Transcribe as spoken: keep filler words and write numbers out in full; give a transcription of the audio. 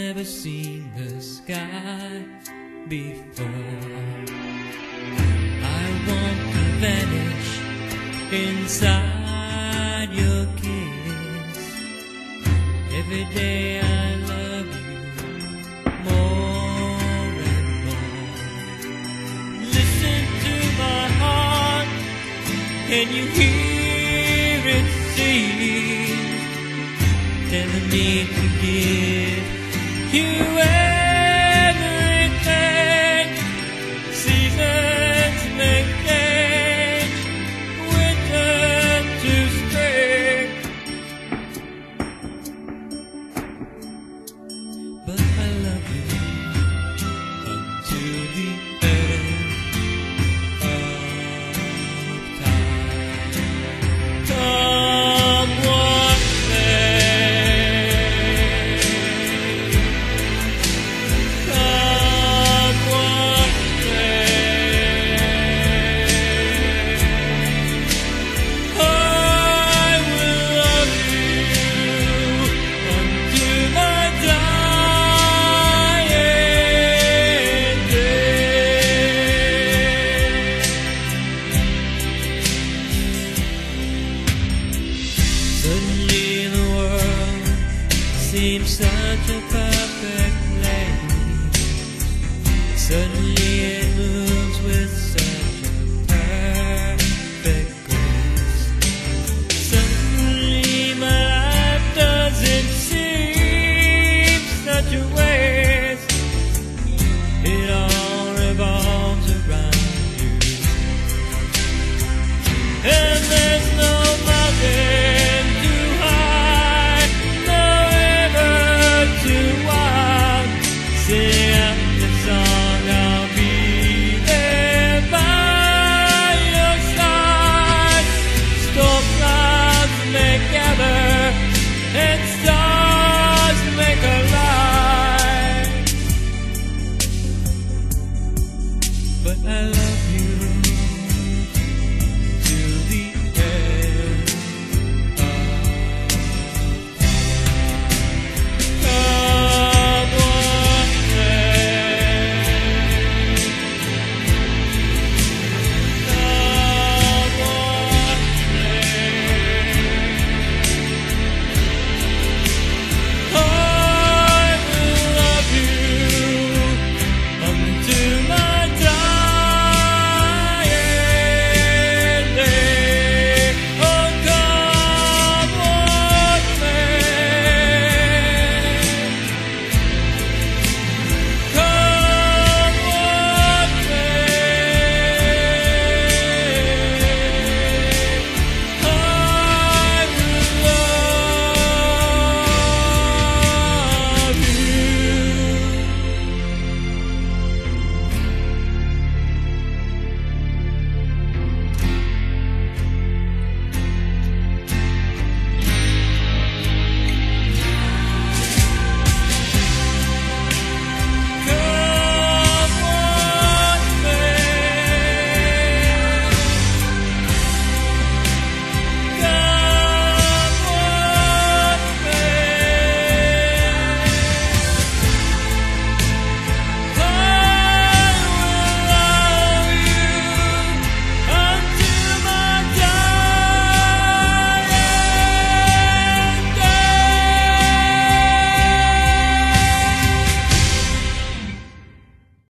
never seen the sky before. I want to vanish inside your kiss. Every day I love you more and more. Listen to my heart, can you hear it sing? Telling me to give you everything. Seasons may change, winter to spring, but I love you until the end of time. Come what may, come what may, I will love you until my dying day. Suddenly the world seems such a perfect place. Suddenly